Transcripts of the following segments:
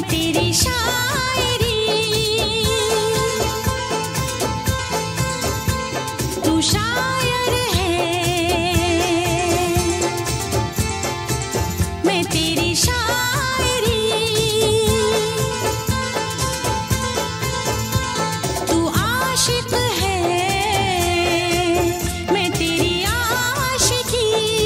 तेरी शायरी, तू शायर है, मैं तेरी शायरी, तू आशिक है, मैं तेरी आशिकी,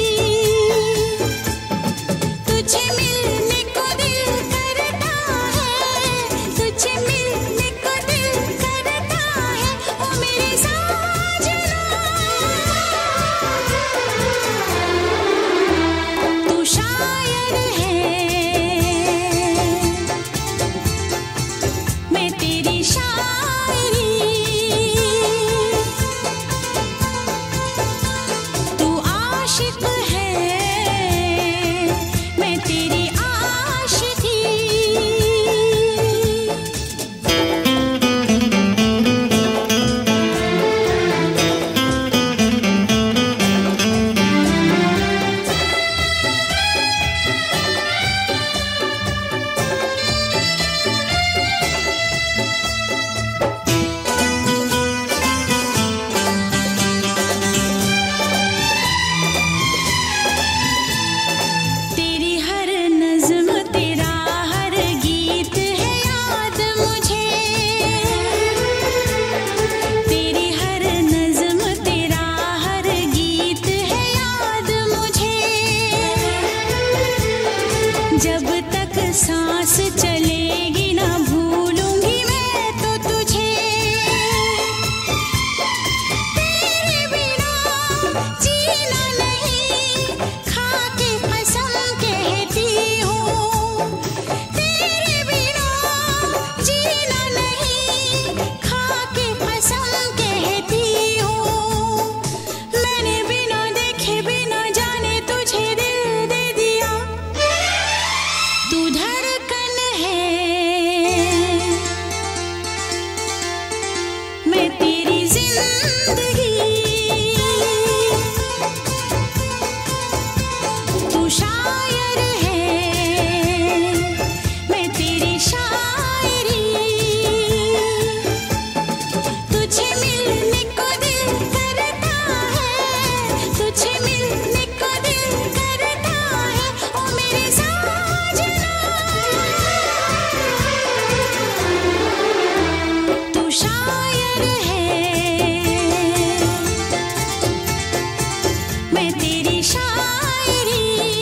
तुझे मिलने को दिल करता है, तुझे मिलने को दिल करता है, ओ मेरे साजना, तू शायर है, मैं तेरी शायरी, तू आशिक है, मैं तेरी आशिकी। तेरी हर नज़्म तेरा हर गीत है याद मुझे, तेरी हर नज़्म तेरा हर गीत है याद मुझे, जब तक सांस चलेगी ना भूलूंगी मैं तो तुझे, तेरे बिना जीना नहीं, खाके कसम कहती हूँ, तेरे बिना जीना नहीं, खाके कसम कहती हूँ, मैंने बिना देखे बिना जाने तुझे दिल दे दिया, तू धड़कन है, मैं तेरी जिंदगी, तू शायर है, मैं तेरी शायरी, तुझे मिलने को दिल करता है, तुझे मिलने को दिल करता है, ओ मेरे साजना, तू शायर है, मैं तेरी शायरी,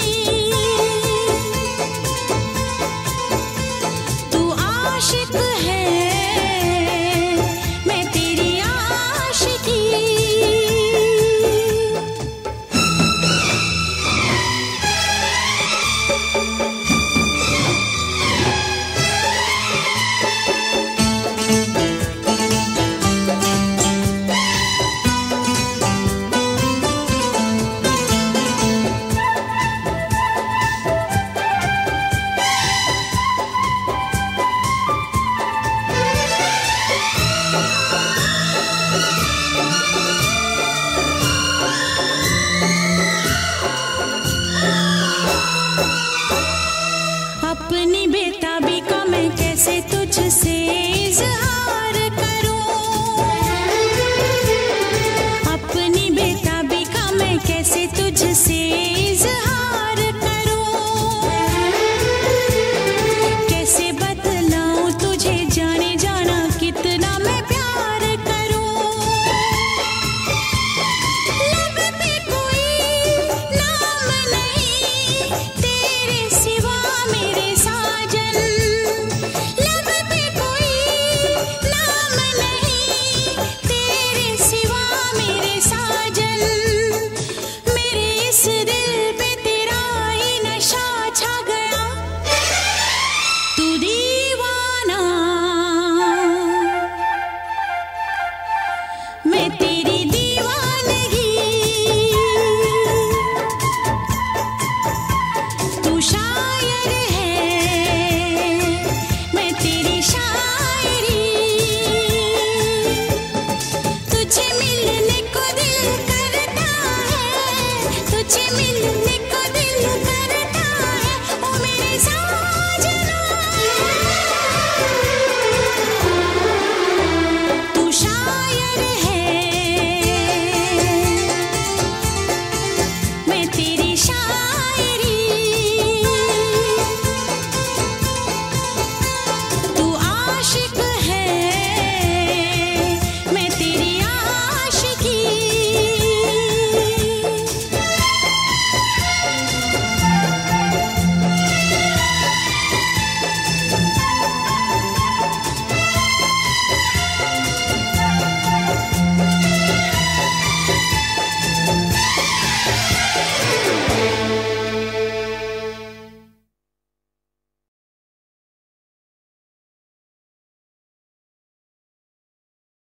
तू आशिक है, मैं तेरी आशिकी। अपनी बेताबी का मैं कैसे तुझसे